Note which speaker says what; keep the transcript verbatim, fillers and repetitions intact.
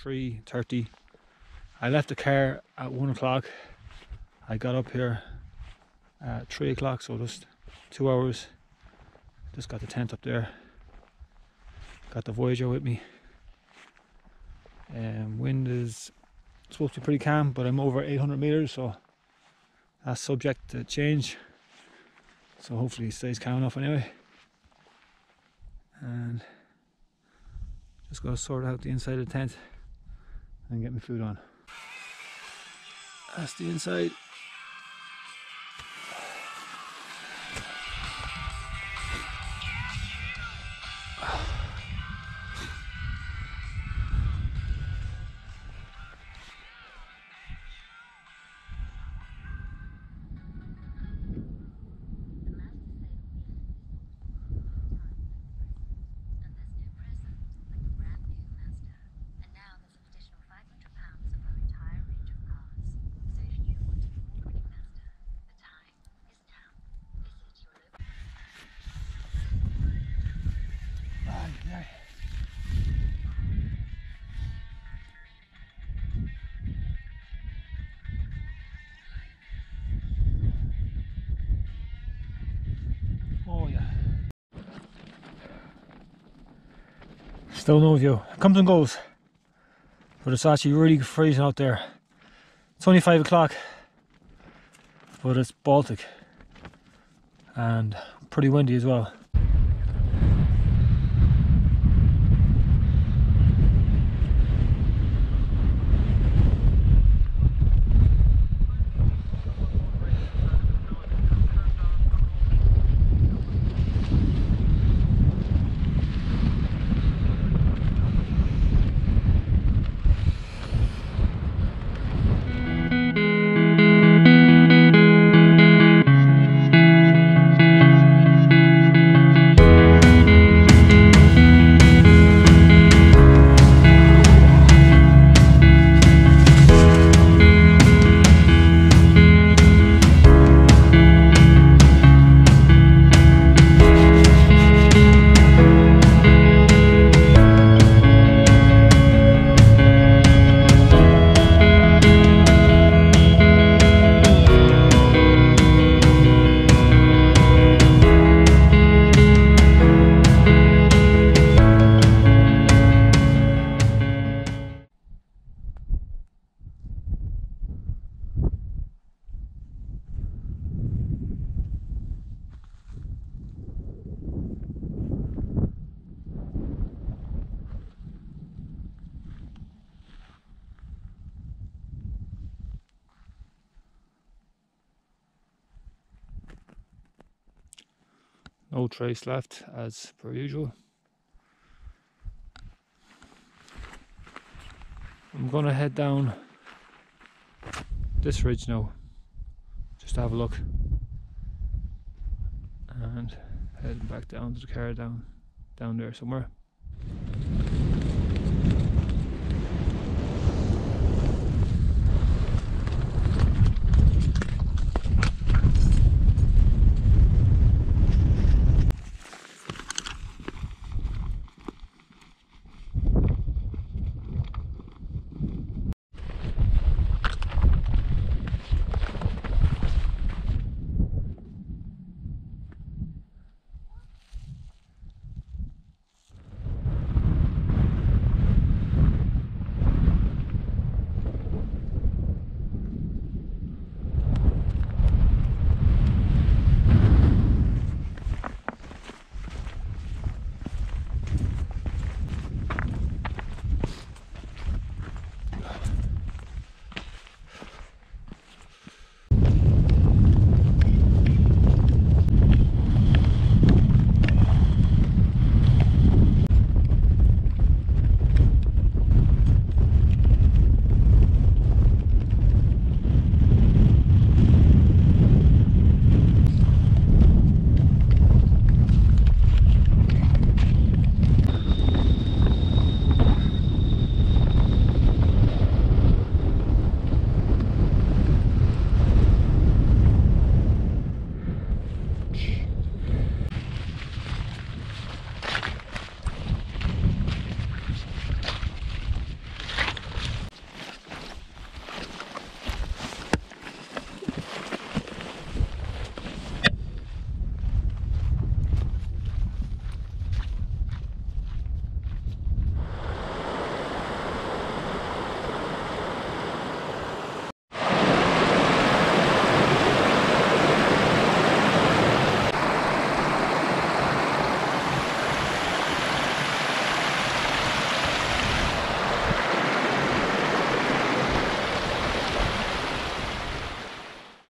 Speaker 1: three thirty. I left the car at one o'clock. I got up here at three o'clock, so just two hours. Just got the tent up there. Got the Voyager with me. Um, wind is supposed to be pretty calm, but I'm over eight hundred meters, so that's subject to change. So hopefully it stays calm enough anyway. And just gotta sort out the inside of the tent and get my food on. That's the inside. Oh yeah. Still no view. It comes and goes. But it's actually really freezing out there. It's only five o'clock. But it's Baltic. And pretty windy as well. No trace left as per usual. I'm gonna head down this ridge now just to have a look, and heading back down to the car down down there somewhere.